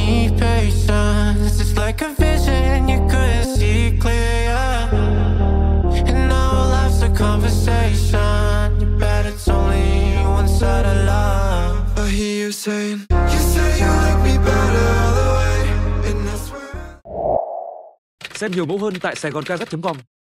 need patience. It's like a vision you couldn't see clear, yeah. And now life's a conversation. You bet it's only one side of love. I hear you saying, you say you like me better all the way, and that's where... Xem nhiều mẫu hơn tại SaigonCarat.com.